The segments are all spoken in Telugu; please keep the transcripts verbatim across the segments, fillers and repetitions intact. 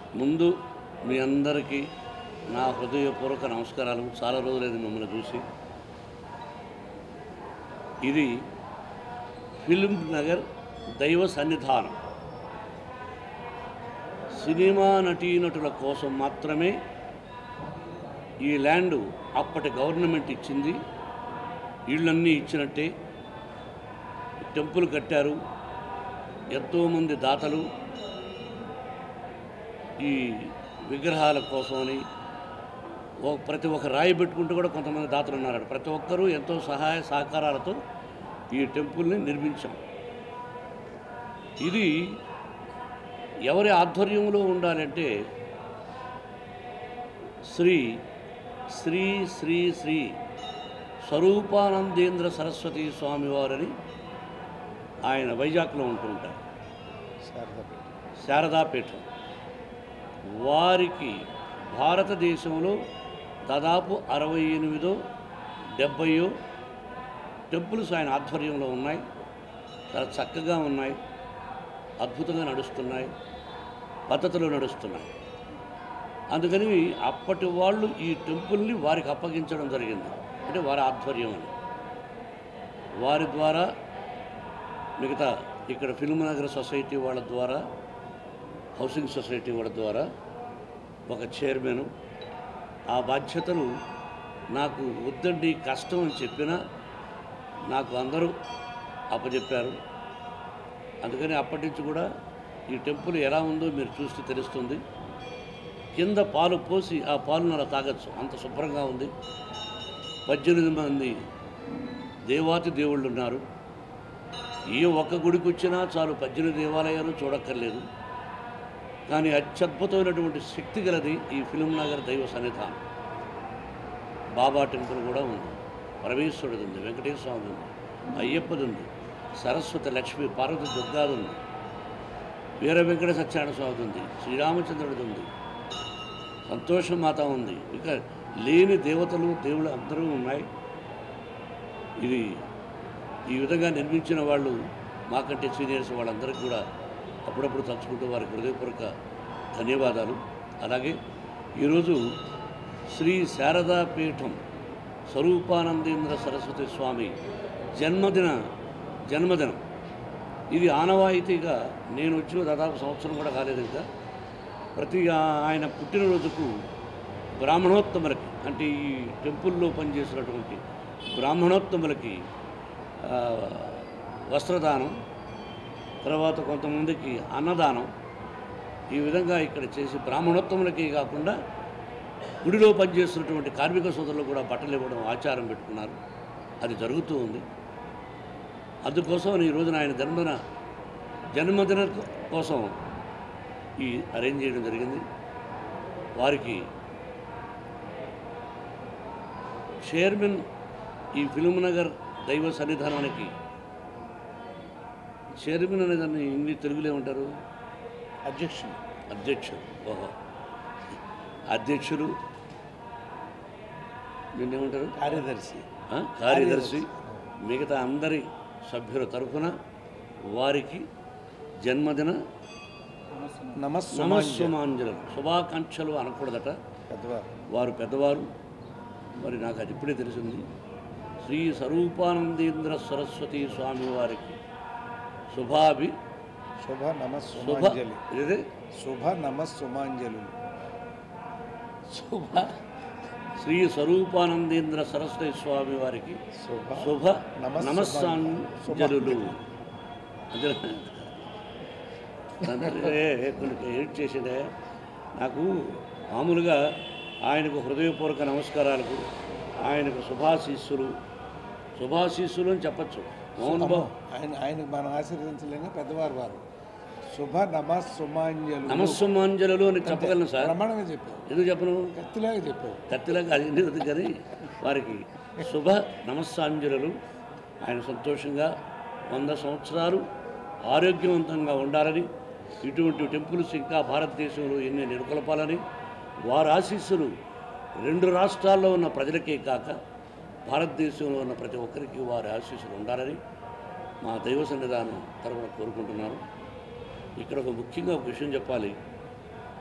ముందు మీ అందరికీ నా హృదయపూర్వక నమస్కారాలు. చాలా రోజులైంది మిమ్మల్ని చూసి. ఇది ఫిలిం నగర్ దైవ సన్నిధానం. సినిమా నటీనటుల కోసం మాత్రమే ఈ ల్యాండ్ అప్పటి గవర్నమెంట్ ఇచ్చింది. ఇళ్ళన్నీ ఇచ్చినట్టే టెంపుల్ కట్టారు. ఎంతోమంది దాతలు ఈ విగ్రహాల కోసమని ప్రతి ఒక్క రాయి పెట్టుకుంటూ కూడా కొంతమంది దాతలు ఉన్నారు. ప్రతి ఒక్కరూ ఎంతో సహాయ సహకారాలతో ఈ టెంపుల్ని నిర్మించాం. ఇది ఎవరి ఆధ్వర్యంలో ఉండాలంటే శ్రీ శ్రీ శ్రీ శ్రీ స్వరూపానందేంద్ర సరస్వతి స్వామివారని ఆయన వైజాగ్లో ఉంటూ ఉంటారు. శారదాపీఠం వారికి భారతదేశంలో దాదాపు అరవై ఎనిమిదో డెబ్బయో టెంపుల్స్ ఆయన ఆధ్వర్యంలో ఉన్నాయి. చాలా చక్కగా ఉన్నాయి, అద్భుతంగా నడుస్తున్నాయి, పద్ధతిలో నడుస్తున్నాయి. అందుకని అప్పటి వాళ్ళు ఈ టెంపుల్ని వారికి అప్పగించడం జరిగింది. అంటే వారి ఆధ్వర్యం అని. వారి ద్వారా మిగతా ఇక్కడ ఫిల్మ్ నగర్ సొసైటీ వాళ్ళ ద్వారా, హౌసింగ్ సొసైటీ వాళ్ళ ద్వారా ఒక చైర్మన్ ఆ బాధ్యతలు నాకు వద్దండి కష్టం అని చెప్పినా నాకు అందరూ అప్పచెప్పారు. అందుకని అప్పటి నుంచి కూడా ఈ టెంపుల్ ఎలా ఉందో మీరు చూస్తే తెలుస్తుంది. కింద పాలు పోసి ఆ పాలను అలా తాగొచ్చు, అంత శుభ్రంగా ఉంది. పద్దెనిమిది మంది దేవాతి దేవుళ్ళు ఉన్నారు. ఏ ఒక్క గుడికి వచ్చినా చాలు, పద్దెనిమిది దేవాలయాలు చూడక్కర్లేదు. కానీ అత్యద్భుతమైనటువంటి శక్తి గలది ఈ ఫిలిం నగర్ దైవ సన్నిధానం. బాబా టెంపుల్ కూడా ఉంది, పరమేశ్వరుడు ఉంది, వెంకటేశ్వర స్వామి ఉంది, అయ్యప్పది ఉంది, సరస్వతి లక్ష్మి పార్వతి దుర్గాది ఉంది, వీర వెంకట సత్యనారాయణ స్వామి ఉంది, శ్రీరామచంద్రుడిది ఉంది, సంతోషమాత ఉంది. ఇక లేని దేవతలు దేవుళ్ళు అందరూ ఉన్నాయి. ఇది ఈ విధంగా నిర్మించిన వాళ్ళు మాకంటే సీనియర్స్ వాళ్ళందరికీ కూడా అప్పుడప్పుడు తలుచుకుంటూ వారికి హృదయపూర్వక ధన్యవాదాలు. అలాగే ఈరోజు శ్రీ శారదాపీఠం స్వరూపానందేంద్ర సరస్వతి స్వామి జన్మదిన జన్మదినం ఇది ఆనవాయితీగా నేను వచ్చిన దాదాపు సంవత్సరం కూడా కాలేదు ఇంకా. ప్రతి ఆయన పుట్టినరోజుకు బ్రాహ్మణోత్తములకి, అంటే ఈ టెంపుల్లో పనిచేసినటువంటి బ్రాహ్మణోత్తములకి వస్త్రదానం, తర్వాత కొంతమందికి అన్నదానం, ఈ విధంగా ఇక్కడ చేసి బ్రాహ్మణోత్తములకి కాకుండా గుడిలో పనిచేస్తున్నటువంటి కార్మిక సోదరులు కూడా బట్టలు ఇవ్వడం ఆచారం పెట్టుకున్నారు. అది జరుగుతూ ఉంది. అందుకోసం ఈ రోజున ఆయన జన్మదిన జన్మదిన కోసం ఈ అరేంజ్ చేయడం జరిగింది. వారికి చైర్మన్ ఈ ఫిలిం నగర్ దైవ సన్నిధానానికి చైర్మన్ అనేదాన్ని ఇంగ్లీష్ తెలుగులో ఏమంటారు? అధ్యక్షుడు. అధ్యక్షుడు ఓహో అధ్యక్షుడు నిన్నేమంటారు? కార్యదర్శి. కార్యదర్శి మిగతా అందరి సభ్యుల తరఫున వారికి జన్మదిన నమస్సుమాంజలు శుభాకాంక్షలు అనకూడదట, వారు పెద్దవారు. మరి నాకు అది ఇప్పుడే తెలిసింది. శ్రీ స్వరూపానందేంద్ర సరస్వతి స్వామి వారికి శుభాభి శుభ నమస్సుమాంజలి ఇదే శుభ నమస్సుమాంజలు శుభ శ్రీ స్వరూపానందేంద్ర సరస్వతి స్వామి వారికి శుభ నమస్సాంజలు. కొన్ని ఎడిట్ చేసిందే నాకు. మామూలుగా ఆయనకు హృదయపూర్వక నమస్కారాలకు, ఆయనకు శుభాశీస్సులు శుభాశీస్సులు అని చెప్పచ్చు. మోహన్ బాబు ఆయన ఆయనకు మనం ఆశీర్వదించలేని పెద్దవారు వారు. శుభ నమస్సుమాంజలు నమస్సుమాంజలు అని చెప్పగలను సార్. ప్రమాణంగా చెప్పారు. ఎందుకు చెప్పను? కత్తిలాగా చెప్పారు. కత్తిలాగా అది ఎందుకు కానీ వారికి శుభ నమస్సాంజలు. ఆయన సంతోషంగా వంద సంవత్సరాలు ఆరోగ్యవంతంగా ఉండాలని, ఇటువంటి టెంపుల్స్ ఇంకా భారతదేశంలో ఎన్ని నెలకొల్పాలని, వారి ఆశీస్సులు రెండు రాష్ట్రాల్లో ఉన్న ప్రజలకే కాక భారతదేశంలో ఉన్న ప్రతి ఒక్కరికి వారి ఆశీస్సులు ఉండాలని మా దైవ సన్నిధానం తరపున కోరుకుంటున్నాను. ఇక్కడ ఒక ముఖ్యంగా ఒక విషయం చెప్పాలి.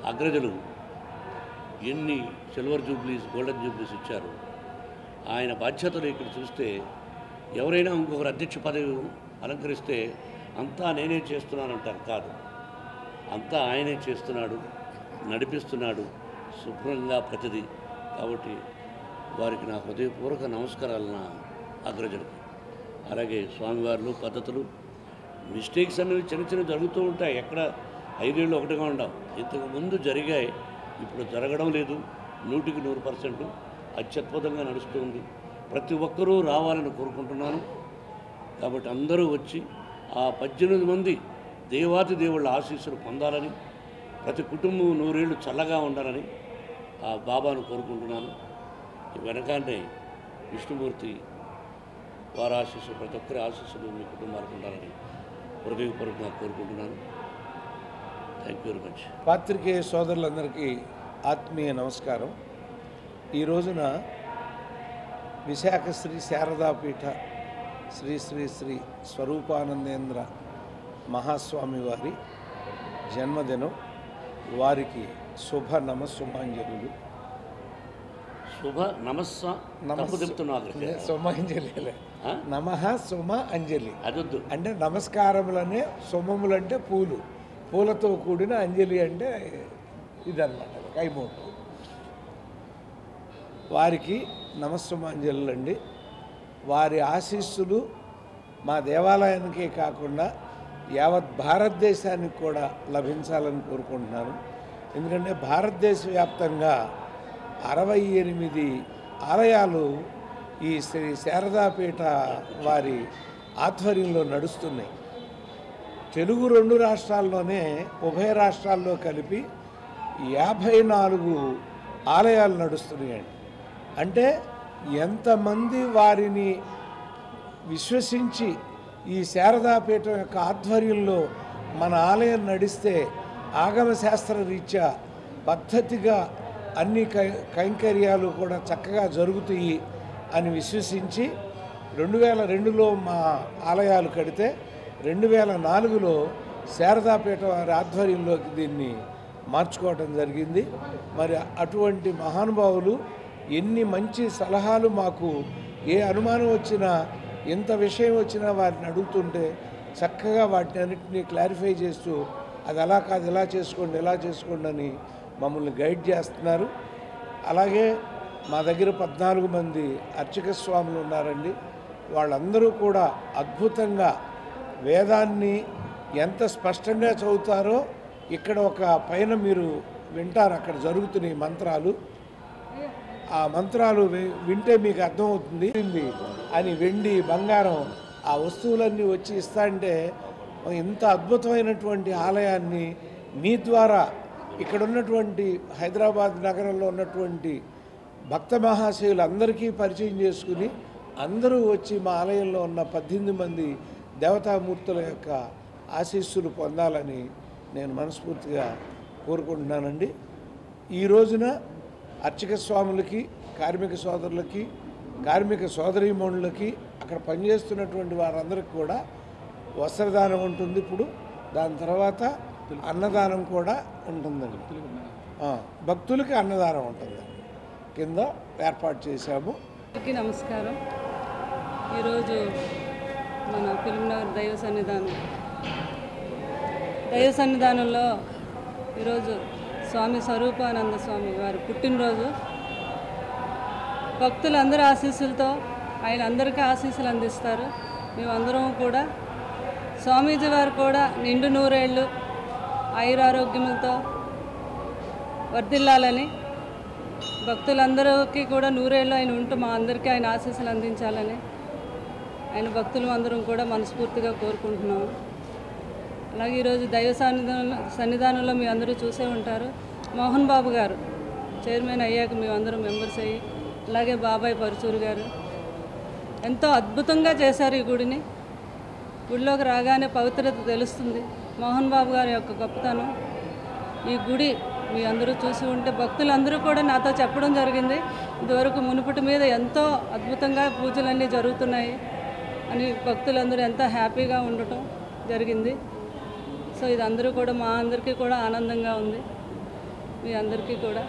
అగ్రజులు ఎన్ని సిల్వర్ జూబ్లీస్ గోల్డెన్ జూబ్లీస్ ఇచ్చారు. ఆయన బాధ్యతలు ఇక్కడ చూస్తే ఎవరైనా ఇంకొకరు అధ్యక్ష పదవి అలంకరిస్తే అంతా నేనే చేస్తున్నానంటారు. కాదు, అంతా ఆయనే చేస్తున్నాడు, నడిపిస్తున్నాడు శుభ్రంగా ప్రతిదీ. కాబట్టి వారికి నా హృదయపూర్వక నమస్కారాలు నా అగ్రజులకి. అలాగే స్వామివార్లు పద్ధతులు మిస్టేక్స్ అనేవి చిన్న చిన్న జరుగుతూ ఉంటాయి. ఎక్కడ ఐదేళ్ళు ఒకటిగా ఉండవు. ఇంతకు ముందు జరిగాయి, ఇప్పుడు జరగడం లేదు. నూటికి నూరు పర్సెంట్ అత్యద్భుతంగా నడుస్తుంది. ప్రతి ఒక్కరూ రావాలని కోరుకుంటున్నాను. కాబట్టి అందరూ వచ్చి ఆ పద్దెనిమిది మంది దేవాతి దేవుళ్ళ ఆశీస్సులు పొందాలని, ప్రతి కుటుంబం నూరేళ్ళు చల్లగా ఉండాలని ఆ బాబాను కోరుకుంటున్నాను. వెనకానే విష్ణుమూర్తి వారి ఆశీస్సులు, ప్రతి ఒక్కరి ఆశీస్సులు మీ కుటుంబాలకు ఉండాలని హృదయపూర్వకంగా కోరుకుంటున్నాను. Thank you very much. పాత్రికేయ సోదరులందరికీ ఆత్మీయ నమస్కారం. ఈ రోజున విశాఖ శ్రీ శారదాపీఠ శ్రీ శ్రీ శ్రీ స్వరూపానందేంద్ర మహాస్వామి వారి జన్మదినం. వారికి శుభ నమస్సుమాంజలు. శుభ నమస్స తప్పు చెప్తున్నాను. సుమాంజలి నమః సుమ అంజలి అదొద్దు. అంటే నమస్కారములనే సొమ్మములు అంటే పూలు, పూలతో కూడిన అంజలి అంటే ఇదన్నమాట కైమూట. వారికి నమస్సుమాంజలు అండి. వారి ఆశీస్సులు మా దేవాలయానికే కాకుండా యావత్ భారతదేశానికి కూడా లభించాలని కోరుకుంటున్నాను. ఎందుకంటే భారతదేశ వ్యాప్తంగా అరవై ఎనిమిది ఆలయాలు ఈ శ్రీ శారదాపీఠ వారి ఆధ్వర్యంలో నడుస్తున్నాయి. తెలుగు రెండు రాష్ట్రాల్లోనే ఉభయ రాష్ట్రాల్లో కలిపి యాభై నాలుగు ఆలయాలు నడుస్తున్నాయండి. అంటే ఎంతమంది వారిని విశ్వసించి ఈ శారదాపీఠం యొక్క ఆధ్వర్యంలో మన ఆలయం నడిస్తే ఆగమశాస్త్ర రీత్యా పద్ధతిగా అన్ని కై కైంకర్యాలు కూడా చక్కగా జరుగుతాయి అని విశ్వసించి రెండు వేల రెండులో మా ఆలయాలు కడితే రెండు వేల నాలుగులో శారదాపీఠ వారి ఆధ్వర్యంలోకి దీన్ని మార్చుకోవటం జరిగింది. మరి అటువంటి మహానుభావులు ఎన్ని మంచి సలహాలు, మాకు ఏ అనుమానం వచ్చినా ఎంత విషయం వచ్చినా వారిని అడుగుతుంటే చక్కగా వాటిని అన్నింటినీ క్లారిఫై చేస్తూ అది అలా కాదు ఇలా చేసుకోండి ఇలా చేసుకోండి అని మమ్మల్ని గైడ్ చేస్తున్నారు. అలాగే మా దగ్గర పద్నాలుగు మంది అర్చక స్వాములు ఉన్నారండి. వాళ్ళందరూ కూడా అద్భుతంగా వేదాన్ని ఎంత స్పష్టంగా చదువుతారో ఇక్కడ ఒక పైన మీరు వింటారు, అక్కడ జరుగుతున్నాయి మంత్రాలు. ఆ మంత్రాలు వింటే మీకు అర్థమవుతుంది అని వెండి బంగారం ఆ వస్తువులన్నీ వచ్చి ఇస్తా అంటే ఇంత అద్భుతమైనటువంటి ఆలయాన్ని మీ ద్వారా ఇక్కడ ఉన్నటువంటి హైదరాబాద్ నగరంలో ఉన్నటువంటి భక్త మహాశయులందరికీ పరిచయం చేసుకుని అందరూ వచ్చి మా ఆలయంలో ఉన్న పద్దెనిమిది మంది దేవతామూర్తుల యొక్క ఆశీస్సులు పొందాలని నేను మనస్ఫూర్తిగా కోరుకుంటున్నానండి. ఈ రోజున అర్చక స్వాములకి, కార్మిక సోదరులకి, కార్మిక సోదరీమణులకి, అక్కడ పనిచేస్తున్నటువంటి వారందరికీ కూడా వస్త్రదానం ఉంటుంది. ఇప్పుడు దాని తర్వాత అన్నదానం కూడా ఉంటుందండి. భక్తులకి అన్నదానం ఉంటుందండి. కింద ఏర్పాటు చేశాము. నమస్కారం. ఈరోజు మన ఫిలిం నగర్ దైవ సన్నిధానం దైవ సన్నిధానంలో ఈరోజు స్వామి స్వరూపానంద స్వామి వారి పుట్టినరోజు. భక్తులందరి ఆశీస్సులతో ఆయన అందరికీ ఆశీస్సులు అందిస్తారు. మేమందరం కూడా స్వామీజీ వారు కూడా నిండు నూరేళ్ళు ఆయురారోగ్యములతో వర్ధిల్లాలని, భక్తులందరికీ కూడా నూరేళ్ళు ఆయన ఉంటూ మా అందరికీ ఆయన ఆశీస్సులు అందించాలని ఆయన భక్తులు అందరం కూడా మనస్ఫూర్తిగా కోరుకుంటున్నాము. అలాగే ఈరోజు దైవ సన్నిధానంలో సన్నిధానంలో మీ అందరూ చూసే ఉంటారు. మోహన్ బాబు గారు చైర్మన్ అయ్యాక మేమందరం మెంబర్స్ అయ్యి, అలాగే బాబాయ్ పరుచూరి గారు ఎంతో అద్భుతంగా చేశారు ఈ గుడిని. గుడిలోకి రాగానే పవిత్రత తెలుస్తుంది. మోహన్ బాబు గారి యొక్క గొప్పతనం. ఈ గుడి మీ అందరూ చూసి ఉంటే భక్తులందరూ కూడా నాతో చెప్పడం జరిగింది, ఇదివరకు మునుపటి మీద ఎంతో అద్భుతంగా పూజలన్నీ జరుగుతున్నాయి అని భక్తులందరూ ఎంతో హ్యాపీగా ఉండటం జరిగింది. సో ఇది అందరూ కూడా మా అందరికీ కూడా ఆనందంగా ఉంది. మీ అందరికీ కూడా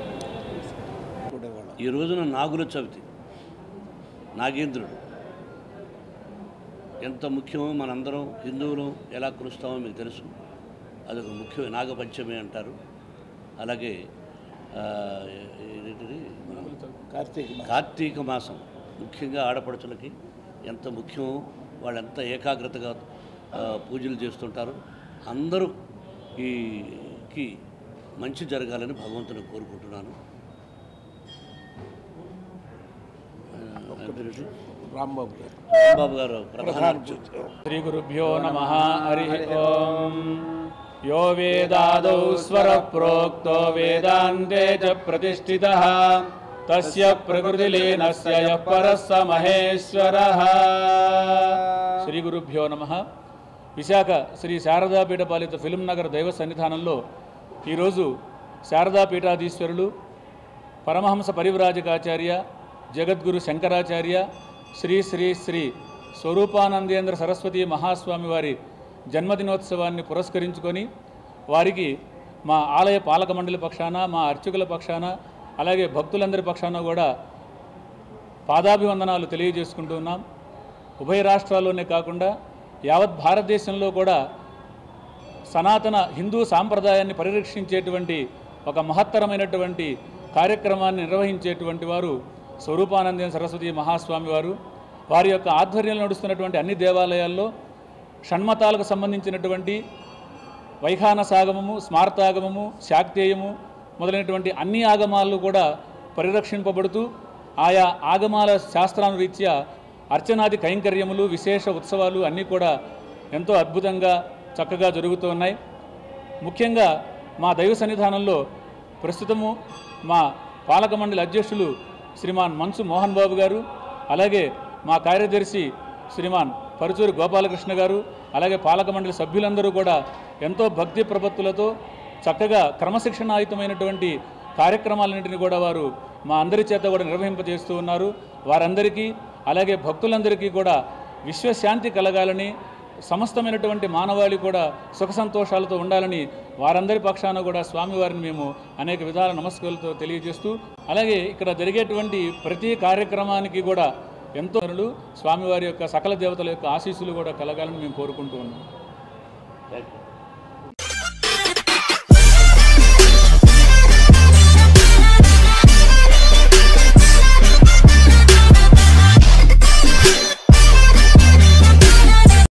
ఈ రోజున నాగుల చవితి, నాగేంద్రుడు ఎంత ముఖ్యమో మనందరం హిందువులు ఎలా కొలుస్తామో మీకు తెలుసు. అదొక ముఖ్యమైన నాగపంచమి అంటారు. అలాగే ఏంటిది కార్తీక కార్తీక మాసం ముఖ్యంగా ఆడపడుచులకి ఎంత ముఖ్యమో, వాళ్ళు ఎంత ఏకాగ్రతగా పూజలు చేస్తుంటారు. అందరూ ఈకి మంచి జరగాలని భగవంతుని కోరుకుంటున్నాను. రాంబాబు గారు రాంబాబు గారు ప్రధాన శ్రీ గురుభ్యో నమః. హరి ఓం. యో వేదాదౌ స్వర ప్రోక్తో వేదాంతే చ ప్రతిష్ఠితః తస్య ప్రకృతిలీనస్య యః పరస్స మహేశ్వరః. శ్రీ గురుభ్యో నమః. విశాఖ శ్రీ శారదాపీఠ పాలిత ఫిలిం నగర్ దైవ సన్నిధానంలో ఈరోజు శారదాపీఠాధీశ్వరులు పరమహంస పరివ్రాజకాచార్య జగద్గురు శంకరాచార్య శ్రీ శ్రీ శ్రీ స్వరూపానందేంద్ర సరస్వతి మహాస్వామి వారి జన్మదినోత్సవాన్ని పురస్కరించుకొని వారికి మా ఆలయ పాలక మండలి పక్షాన, మా అర్చకుల పక్షాన, అలాగే భక్తులందరి పక్షాన కూడా పాదాభివందనాలు తెలియజేసుకుంటూ ఉన్నాం. ఉభయ రాష్ట్రాల్లోనే కాకుండా యావత్ భారతదేశంలో కూడా సనాతన హిందూ సాంప్రదాయాన్ని పరిరక్షించేటువంటి ఒక మహత్తరమైనటువంటి కార్యక్రమాన్ని నిర్వహించేటువంటి వారు స్వరూపానందేంద్ర సరస్వతి మహాస్వామి వారు. వారి యొక్క ఆధ్వర్యంలో నడుస్తున్నటువంటి అన్ని దేవాలయాల్లో షణ్మతాలకు సంబంధించినటువంటి వైఖానసాగమము, స్మార్తాగమము, శాక్తేయము మొదలైనటువంటి అన్ని ఆగమాలు కూడా పరిరక్షింపబడుతూ ఆయా ఆగమాల శాస్త్రానురీత్యా అర్చనాది కైంకర్యములు, విశేష ఉత్సవాలు అన్నీ కూడా ఎంతో అద్భుతంగా చక్కగా జరుగుతూ ఉన్నాయి. ముఖ్యంగా మా దైవ సన్నిధానంలో ప్రస్తుతము మా పాలక మండలి అధ్యక్షులు శ్రీమాన్ మంచు మోహన్ బాబు గారు, అలాగే మా కార్యదర్శి శ్రీమాన్ పరుచూరి గోపాలకృష్ణ గారు, అలాగే పాలక మండలి సభ్యులందరూ కూడా ఎంతో భక్తి ప్రపత్తులతో చక్కగా క్రమశిక్షణాయుతమైనటువంటి కార్యక్రమాలన్నింటినీ కూడా వారు మా అందరి చేత కూడా నిర్వహింపజేస్తూ ఉన్నారు. వారందరికీ అలాగే భక్తులందరికీ కూడా విశ్వశాంతి కలగాలని, సమస్తమైనటువంటి మానవాళి కూడా సుఖ సంతోషాలతో ఉండాలని వారందరి పక్షాన కూడా స్వామివారిని మేము అనేక విధాల నమస్కారాలతో తెలియజేస్తూ, అలాగే ఇక్కడ జరిగేటువంటి ప్రతి కార్యక్రమానికి కూడా ఎంతో స్వామివారి యొక్క సకల దేవతల యొక్క ఆశీస్సులు కూడా కలగాలని మేము కోరుకుంటూ ఉన్నాం.